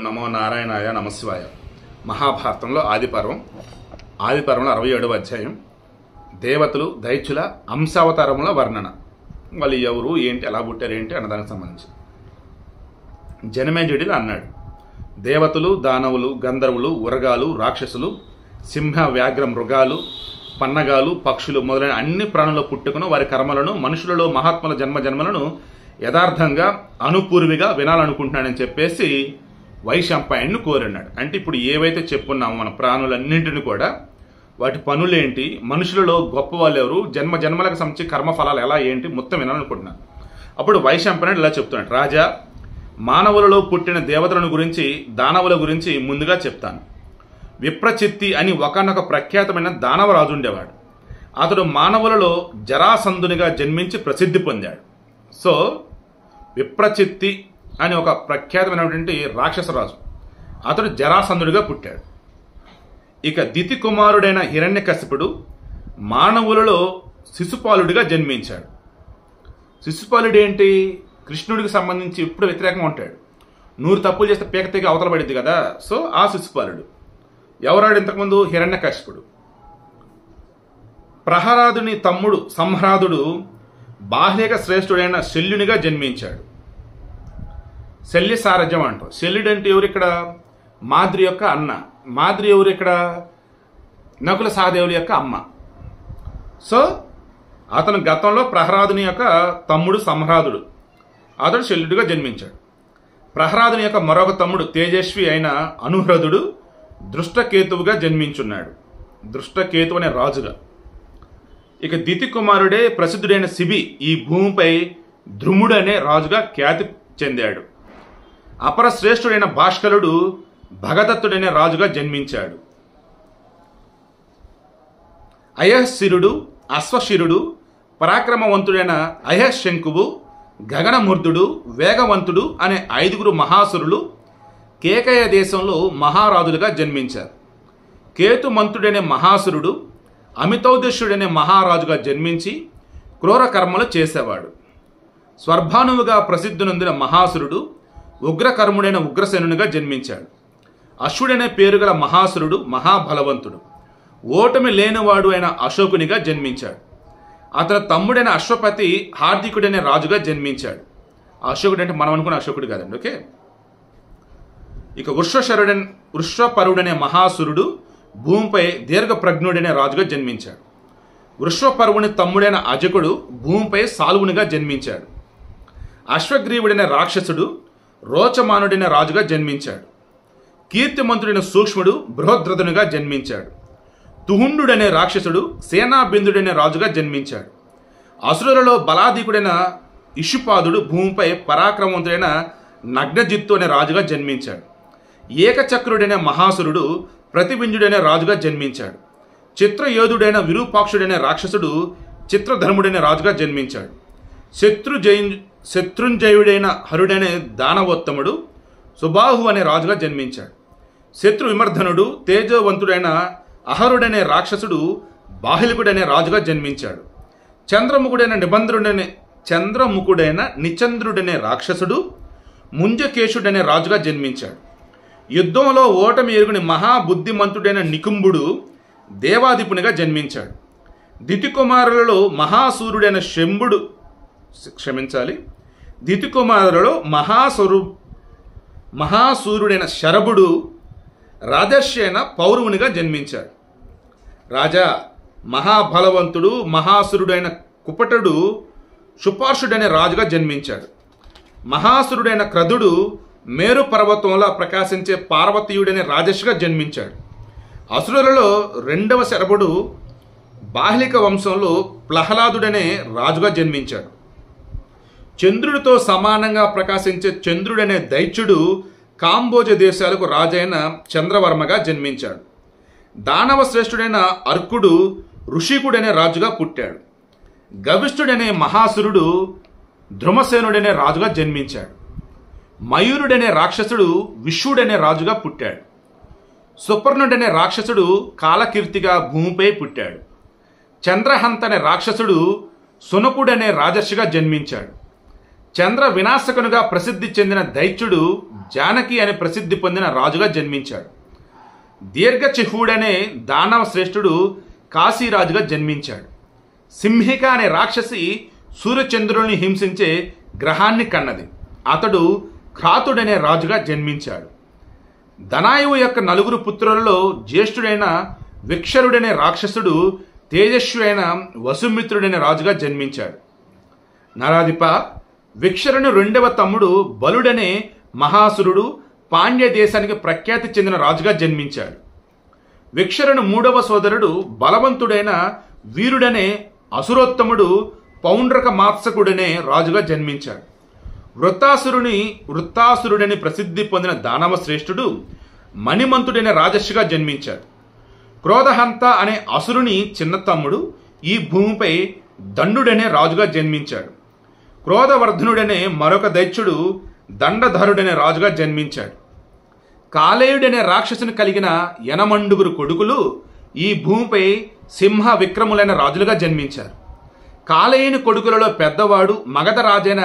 ఓం నమో నారాయణాయ నమశివాయ. మహాభారతంలో ఆదిపర్వంలో 67వ అధ్యాయం దేవతలు దైత్యుల అంశావతారముల వర్ణన. వాళ్ళు ఎవరు, ఏంటి, ఎలా పుట్టారు, ఏంటి అన్నదానికి సంబంధించి జనమేజయుడు అన్నాడు, దేవతలు, దానవులు, గంధర్వులు, ఉరగాలు, రాక్షసులు, సింహ, వ్యాఘ్ర, మృగాలు, పన్నగాలు, పక్షులు మొదలైన అన్ని ప్రాణుల పుట్టుకను, వారి కర్మలను, మనుషులలో మహాత్ముల జన్మలను యథార్థంగా అనుపూర్విగా వినాలనుకుంటున్నాడని చెప్పేసి వైశంపాయన్ని కోరన్నాడు. అంటే ఇప్పుడు ఏవైతే చెప్పున్నామో మన ప్రాణులన్నింటినీ కూడా వాటి పనులేంటి, మనుషులలో గొప్ప వాళ్ళు ఎవరు, జన్మలకు సంబంధించి కర్మఫలాలు ఎలా ఏంటి మొత్తం వినాలనుకుంటున్నాను. అప్పుడు వైశంపాయనుడు ఇలా చెప్తున్నాడు, రాజా, మానవులలో పుట్టిన దేవతలను గురించి, దానవుల గురించి ముందుగా చెప్తాను. విప్రచిత్తి అని ఒకనొక ప్రఖ్యాతమైన దానవరాజు ఉండేవాడు. అతడు మానవులలో జరాసంధునిగా జన్మించి ప్రసిద్ధి పొందాడు. సో విప్రచిత్తి అని ఒక ప్రఖ్యాతమైనటువంటి రాక్షసరాజు, అతడు జరాసంధుడిగా పుట్టాడు. ఇక దితి కుమారుడైన హిరణ్యకశిపుడు మానవులలో శిశుపాలుడిగా జన్మించాడు. శిశుపాలుడు ఏంటి, కృష్ణుడికి సంబంధించి ఇప్పుడు వ్యతిరేకంగా ఉంటాడు. 100 తప్పులు చేస్తే పీక తెగి అవతల పడింది కదా. సో ఆ శిశుపాలుడు ఎవరాడు, ఇంతకుముందు హిరణ్యకశిపుడు. ప్రహ్లాదుని తమ్ముడు సంహ్రాదుడు బాహ్లిక శ్రేష్ఠుడైన శల్యునిగా జన్మించాడు. శల్య సారథ్యం అంటాం. శల్యుడు అంటే ఎవరు, ఇక్కడ మాద్రి యొక్క అన్న. మాద్రి ఎవరు, ఇక్కడ నకుల సహదేవుల యొక్క అమ్మ. సో అతను గతంలో ప్రహ్లాదుని యొక్క తమ్ముడు సంహ్రాదుడు, అతడు శల్యుడిగా జన్మించాడు. ప్రహ్లాదుని యొక్క మరొక తమ్ముడు తేజస్వి అయిన అనుహ్రదుడు దృష్టకేతువుగా జన్మించున్నాడు. దృష్టకేతు అనే రాజుగా. ఇక దితి కుమారుడే ప్రసిద్ధుడైన శిబి ఈ భూమిపై ధ్రుముడు అనే రాజుగా ఖ్యాతి చెందాడు. అపర శ్రేష్ఠుడైన భాష్కలుడు భగదత్తుడనే రాజుగా జన్మించాడు. అయశిరుడు, అశ్వశిరుడు, పరాక్రమవంతుడైన అయశంకువు, గగనమూర్ధుడు, వేగవంతుడు అనే 5 మహాసురులు కేకయ దేశంలో మహారాజులుగా జన్మించారు. కేతుమంతుడనే మహాసురుడు అమితౌదశ్యుడనే మహారాజుగా జన్మించి క్రూర కర్మలు చేసేవాడు. స్వర్భానువుగా ప్రసిద్ధి నొందిన మహాసురుడు ఉగ్రకర్ముడైన ఉగ్రసేనునిగా జన్మించాడు. అశ్వుడనే పేరుగల మహాసురుడు మహాబలవంతుడు, ఓటమి లేనివాడు అయిన అశోకునిగా జన్మించాడు. అతని తమ్ముడైన అశ్వపతి హార్దికుడనే రాజుగా జన్మించాడు. అశోకుడు అంటే మనం అనుకున్న అశోకుడు కాదండి, ఓకే. ఇక వృషపరుడనే మహాసురుడు భూమిపై దీర్ఘప్రజ్ఞుడనే రాజుగా జన్మించాడు. వృషపరువుని తమ్ముడైన అజకుడు భూమిపై సాలువునిగా జన్మించాడు. అశ్వగ్రీవుడైన రాక్షసుడు రోచమానుడైన రాజుగా జన్మించాడు. కీర్తిమంతుడైన సూక్ష్ముడు బృహద్రథునిగా జన్మించాడు. తుహుండుడనే రాక్షసుడు సేనాబిందుడైన రాజుగా జన్మించాడు. అసురులలో బలాధికుడైన ఇషుపాదుడు భూమిపై పరాక్రమవంతుడైన నగ్నజిత్తు అనే రాజుగా జన్మించాడు. ఏకచక్రుడైన మహాసురుడు ప్రతిబింజుడైన రాజుగా జన్మించాడు. చిత్రయోధుడైన విరూపాక్షుడైన రాక్షసుడు చిత్రధర్ముడైన రాజుగా జన్మించాడు. శత్రుంజయుడైన హరుడైన దానవోత్తముడు సుబాహు అనే రాజుగా జన్మించాడు. శత్రు విమర్ధనుడు తేజవంతుడైన అహరుడనే రాక్షసుడు బాహ్లికుడనే రాజుగా జన్మించాడు. చంద్రముఖుడైన నిచంద్రుడనే రాక్షసుడు ముంజకేశుడనే రాజుగా జన్మించాడు. యుద్ధంలో ఓటమి ఎరుగుని మహాబుద్ధిమంతుడైన నికుంభుడు దేవాధిపునిగా జన్మించాడు. దితికుమారులలో మహాసూరుడైన శరభుడు రాజర్షి అయిన పౌరవునిగా జన్మించాడు. రాజా, మహాబలవంతుడు మహాసురుడైన కుపటుడు శుపార్షుడైన రాజుగా జన్మించాడు. మహాసురుడైన క్రదుడు మేరు పర్వతంలో ప్రకాశించే పార్వతీయుడనే రాజర్షిగా జన్మించాడు. అసురులలో 2వ శరభుడు బాహ్లిక వంశంలో ప్రహ్లాదుడనే రాజుగా జన్మించాడు. చంద్రుడితో సమానంగా ప్రకాశించే చంద్రుడనే దైత్యుడు కాంబోజ దేశాలకు రాజైన చంద్రవర్మగా జన్మించాడు. దానవ శ్రేష్ఠుడైన అర్కుడు ఋషికుడనే రాజుగా పుట్టాడు. గవిష్ఠుడనే మహాసురుడు ధ్రుమసేనుడనే రాజుగా జన్మించాడు. మయూరుడనే రాక్షసుడు విష్ణుడనే రాజుగా పుట్టాడు. సుపర్ణుడనే రాక్షసుడు కాలకీర్తిగా భూమిపై పుట్టాడు. చంద్రహంత అనే రాక్షసుడు సునకుడనే రాజర్షిగా జన్మించాడు. చంద్ర వినాశకునిగా ప్రసిద్ధి చెందిన దైత్యుడు జానకి అనే ప్రసిద్ధి పొందిన రాజుగా జన్మించాడు. దీర్ఘచిహ్వుడనే దానవ శ్రేష్ఠుడు కాశీరాజుగా జన్మించాడు. సింహిక అనే రాక్షసి సూర్యచంద్రుల్ని హింసించే గ్రహాన్ని కన్నది. అతడు క్రాతుడనే రాజుగా జన్మించాడు. దనాయువు యొక్క 4 పుత్రులలో జ్యేష్ఠుడైన విక్షరుడనే రాక్షసుడు తేజస్వి అయిన వసుమిత్రుడనే రాజుగా జన్మించాడు. నరాధిప, విక్షరుని 2వ తమ్ముడు బలుడనే మహాసురుడు పాండ్య దేశానికి ప్రఖ్యాతి చెందిన రాజుగా జన్మించాడు. విక్షరుని 3వ సోదరుడు బలవంతుడైన వీరుడనే అసురోత్తముడు పౌండ్రక మాత్సకుడనే రాజుగా జన్మించాడు. వృత్తాసురుడని ప్రసిద్ధి పొందిన దానవ శ్రేష్ఠుడు మణిమంతుడైన రాజర్షిగా జన్మించాడు. క్రోధహంత అనే అసురుని చిన్న తమ్ముడు ఈ భూమిపై దండుడనే రాజుగా జన్మించాడు. క్రోధవర్ధనుడనే మరొక దైత్యుడు దండధరుడనే రాజుగా జన్మించాడు. కాలేయుడనే రాక్షసుని కలిగిన 8 కొడుకులు ఈ భూమిపై సింహ విక్రములైన రాజులుగా జన్మించారు. కాలేయుని కొడుకులలో పెద్దవాడు మగధ రాజైన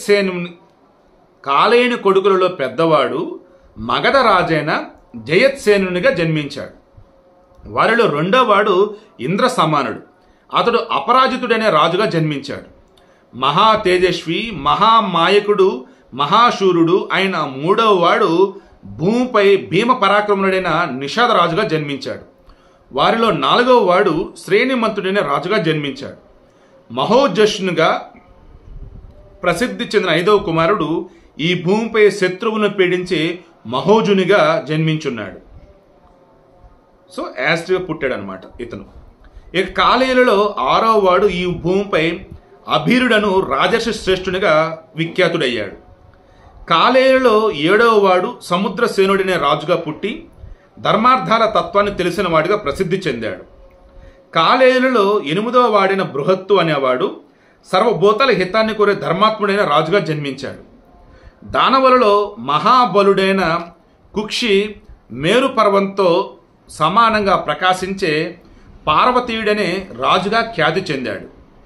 జయత్సేనునిగా జన్మించాడు. వారిలో 2వవాడు ఇంద్ర సమానుడు. అతడు అపరాజితుడనే రాజుగా జన్మించాడు. మహా తేజస్వి, మహామాయకుడు, మహాశూరుడు అయిన 3వవాడు భూమిపై భీమ పరాక్రముడైన నిషాద రాజుగా జన్మించాడు. వారిలో 4వవాడు శ్రేణిమంతుడైన రాజుగా జన్మించాడు. మహోజష్నుగా ప్రసిద్ధి చెందిన 5వ కుమారుడు ఈ భూమిపై శత్రువును పీడించే మహోజునిగా జన్మించున్నాడు. సో యాస్ట్గా పుట్టాడు అనమాట ఇతను. ఇక కాలేయులలో 6వవాడు ఈ భూమిపై అభీరుడను రాజర్షి శ్రేష్ఠునిగా విఖ్యాతుడయ్యాడు. కాలేయులలో 7వవాడు సముద్రసేనుడనే రాజుగా పుట్టి ధర్మార్థాల తత్వాన్ని తెలిసిన వాడిగా ప్రసిద్ధి చెందాడు. కాలేయులలో 8వ వాడైన బృహత్తు అనేవాడు సర్వభూతాల హితాన్ని కోరే ధర్మాత్ముడైన రాజుగా జన్మించాడు. దానవులలో మహాబలుడైన కుక్షి మేరు పర్వంతో సమానంగా ప్రకాశించే పార్వతీయుడనే రాజుగా ఖ్యాతి చెందాడు.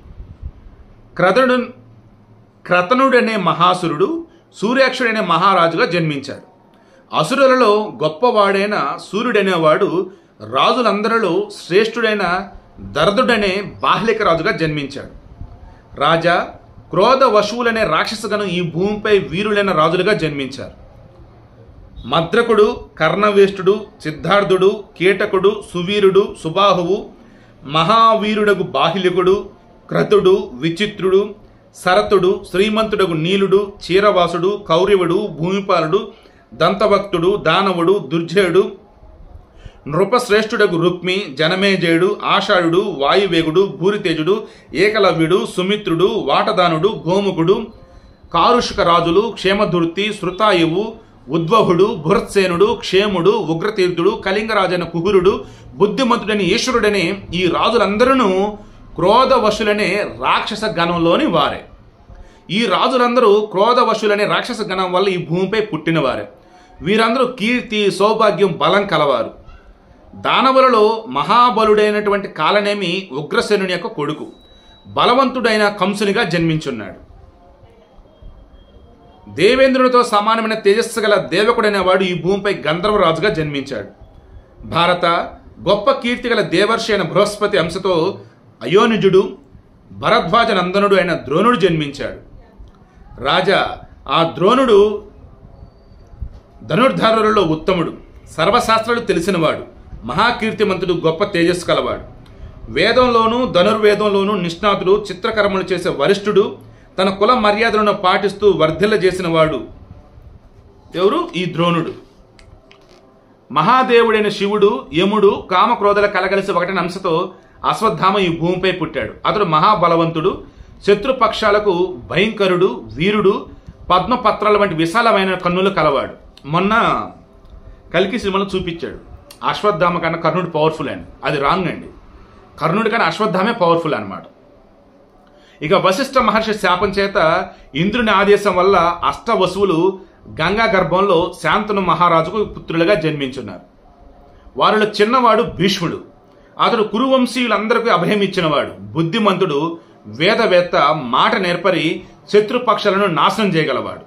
క్రతనుడనే మహాసురుడు సూర్యాక్షుడనే మహారాజుగా జన్మించాడు. అసురులలో గొప్పవాడైన సూర్యుడనేవాడు రాజులందరిలో శ్రేష్ఠుడైన దర్దుడనే బాహ్లిక రాజుగా జన్మించాడు. రాజా, క్రోధ వశువులనే రాక్షసగణం ఈ భూమిపై వీరులైన రాజులుగా జన్మించారు. మద్రకుడు, కర్ణవేష్టుడు, సిద్ధార్థుడు, కీటకుడు, సువీరుడు, సుబాహువు, మహావీరుడగు బాహ్లికుడు, క్రతుడు, విచిత్రుడు, శరతుడు, శ్రీమంతుడగు నీలుడు, చీరవాసుడు, కౌరవుడు, భూమిపాలుడు, దంతభక్తుడు, దానవుడు, దుర్జయుడు, నృపశ్రేష్ఠుడగు రుక్మి, జనమేజయుడు, ఆషాఢుడు, వాయువేగుడు, భూరితేజుడు, ఏకలవ్యుడు, సుమిత్రుడు, వాటదానుడు, గోముఖుడు, కారుషిక రాజులు, క్షేమధుర్తి, శృతాయువు, ఉద్వహుడు, భురత్సేనుడు, క్షేముడు, ఉగ్రతీర్థుడు, కళింగరాజైన కుహురుడు, బుద్ధిమంతుడని ఈశ్వరుడనే ఈ రాజులందరూ క్రోధవశులనే రాక్షస గణంలోని వారే. ఈ రాజులందరూ క్రోధవశులనే రాక్షస గణం వల్ల ఈ భూమిపై పుట్టినవారే. వీరందరూ కీర్తి, సౌభాగ్యం, బలం కలవారు. దానవులలో మహాబలుడైనటువంటి కాలనేమి ఉగ్రసేనుని యొక్క కొడుకు, బలవంతుడైన కంసునిగా జన్మించున్నాడు. దేవేంద్రునితో సమానమైన తేజస్సు గల దేవకుడైనవాడు ఈ భూమిపై గంధర్వరాజుగా జన్మించాడు. భారత, గొప్ప కీర్తి గల దేవర్షి అయిన బృహస్పతి అంశతో అయోనిజుడు, భరద్వాజ నందనుడు అయిన ద్రోణుడు జన్మించాడు. రాజా, ఆ ద్రోణుడు ధనుర్ధారులలో ఉత్తముడు, సర్వశాస్త్రాలు తెలిసినవాడు, మహాకీర్తిమంతుడు, గొప్ప తేజస్సు కలవాడు. వేదంలోనూ ధనుర్వేదంలోనూ నిష్ణాతుడు, చిత్రకర్మలు చేసే వరిష్ఠుడు, తన కుల మర్యాదలను పాటిస్తూ వర్ధిల్ల చేసినవాడు. ఎవరు? ఈ ద్రోణుడు. మహాదేవుడైన శివుడు, యముడు, కామక్రోధల కలగలిసి ఒకటైన అంశతో అశ్వత్థామ ఈ భూమిపై పుట్టాడు. అతడు మహాబలవంతుడు, శత్రుపక్షాలకు భయంకరుడు, వీరుడు, పద్మపత్రాల వంటి విశాలమైన కన్నులు కలవాడు. మొన్న కల్కి సినిమాలో చూపించాడు అశ్వత్థామ కన్నా కర్ణుడు పవర్ఫుల్ అని. అది రాంగ్ అండి. కర్ణుడి కన్నా అశ్వత్థామే పవర్ఫుల్ అనమాట. ఇక వశిష్ఠ మహర్షి శాపం చేత ఇంద్రుని ఆదేశం వల్ల అష్టవసువులు గంగా గర్భంలో శాంతను మహారాజుకు పుత్రులుగా జన్మించున్నారు. వారిలో చిన్నవాడు భీష్ముడు. అతడు కురువంశీయులందరికీ అభయం ఇచ్చినవాడు, బుద్ధిమంతుడు, వేదవేత్త, మాట నేర్పరి, శత్రుపక్షాలను నాశనం చేయగలవాడు.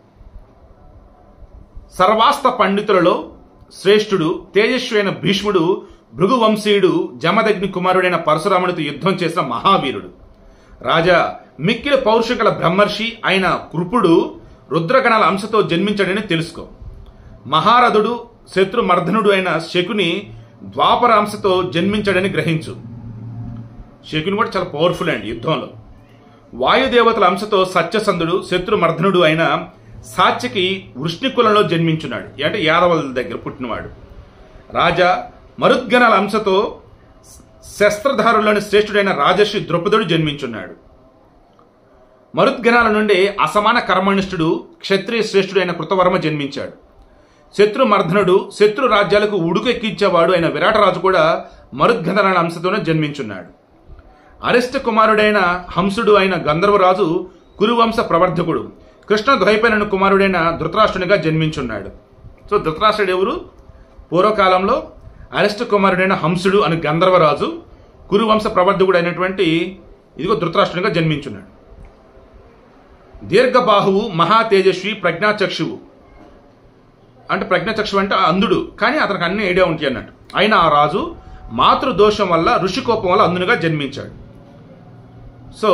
సర్వాస్త పండితులలో శ్రేష్ఠుడు, తేజస్వి అయిన భీష్ముడు, భృగువంశీయుడు, జమదగ్ని కుమారుడైన పరశురామునితో యుద్ధం చేసిన మహావీరుడు. రాజా, మిక్కిలి పౌరుషం గల బ్రహ్మర్షి అయిన కృపుడు రుద్రగణాల అంశతో జన్మించాడని తెలుసుకో. మహారథుడు, శత్రుమర్ధనుడు అయిన శకుని ద్వాపర అంశతో జన్మించాడని గ్రహించు. శకుని కూడా చాలా పవర్ఫుల్ అండి యుద్ధంలో. వాయుదేవతల అంశతో సత్యసంధుడు, శత్రుమర్ధనుడు అయిన సాత్యకి వృష్ణికులంలో జన్మించున్నాడు, అంటే యాదవుల దగ్గర పుట్టినవాడు. రాజా, మరుద్గణాల అంశతో శస్త్రధారుల్లోని శ్రేష్ఠుడైన రాజర్షి ద్రౌపదుడు జన్మించున్నాడు. మరుద్గణాల నుండి అసమాన కర్మనిష్ఠుడు, క్షత్రియ శ్రేష్ఠుడైన కృతవర్మ జన్మించాడు. శత్రుమర్ధనుడు, శత్రు రాజ్యాలకు ఉడుకు ఎక్కించేవాడు అయిన విరాటరాజు కూడా మరుద్గణాల అంశతోనే జన్మించున్నాడు. అరిష్ట కుమారుడైన హంసుడు అయిన గంధర్వరాజు కురువంశ ప్రవర్ధకుడు, కృష్ణ ద్వైపాయనుని కుమారుడైన ధృతరాష్ట్రునిగా జన్మించున్నాడు. సో ధృతరాష్ట్రుడు ఎవరు? పూర్వకాలంలో అరిష్ట కుమారుడైన హంసుడు అని గంధర్వరాజు, కురువంశ ప్రవర్ధకుడు అయినటువంటి ఇదిగో ధృతరాష్ట్రునిగా జన్మించున్నాడు. దీర్ఘబాహువు, మహా తేజస్వి, ప్రజ్ఞాచక్షువు. అంటే ప్రజ్ఞాచక్షువు అంటే అంధుడు, కానీ అతనికి అన్ని ఐడియా ఉంటాయి అన్నట్టు. అయినా ఆ రాజు మాతృదోషం వల్ల, ఋషికోపం వల్ల అంధునిగా జన్మించాడు. సో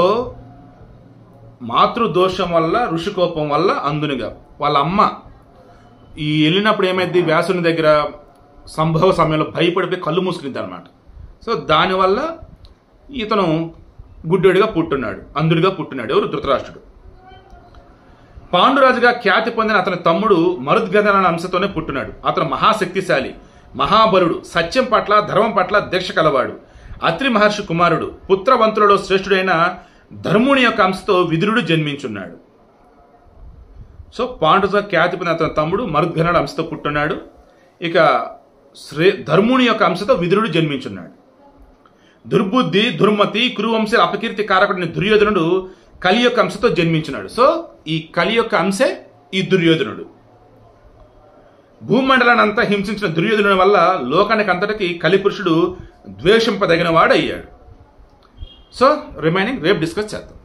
మాతృదోషం వల్ల, ఋషికోపం వల్ల అంధునిగా. వాళ్ళ అమ్మ ఈ వెళ్ళినప్పుడు ఏమైంది, వ్యాసుని దగ్గర సంభవ సమయంలో భయపడిపోయి కళ్ళు మూసుకుంది అనమాట. సో దానివల్ల ఇతను గుడ్డోడిగా పుట్టున్నాడు, అంధుడిగా పుట్టున్నాడు. ఎవరు? ధృతరాష్ట్రుడు. పాండురాజుగా ఖ్యాతి పొందిన అతని తమ్ముడు మరుద్గణాల అంశతోనే పుట్టున్నాడు. అతను మహాశక్తిశాలి, మహాబలుడు, సత్యం పట్ల, ధర్మం పట్ల దీక్ష కలవాడు. అత్రి మహర్షి కుమారుడు. పుత్రవంతులలో శ్రేష్ఠుడైన ధర్ముని యొక్క అంశతో విదురుడు జన్మించున్నాడు. సో పాండురాజుగా ఖ్యాతి పొందిన అతని తమ్ముడు మరుద్గణాల అంశతో పుట్టున్నాడు. ఇక ధర్ముని యొక్క అంశతో విదురుడు జన్మించున్నాడు. దుర్బుద్ధి, దుర్మతి, కురువంశీల అపకీర్తి కారకుడిని దుర్యోధనుడు కలి యొక్క అంశతో జన్మించినాడు. సో ఈ కలి యొక్క అంశే ఈ దుర్యోధనుడు. భూమండలాన్ని అంతా హింసించిన దుర్యోధనుడి వల్ల లోకానికి అంతటికి కలిపురుషుడు ద్వేషింపదగిన వాడు అయ్యాడు. సో రిమైనింగ్ రేపు డిస్కస్ చేద్దాం.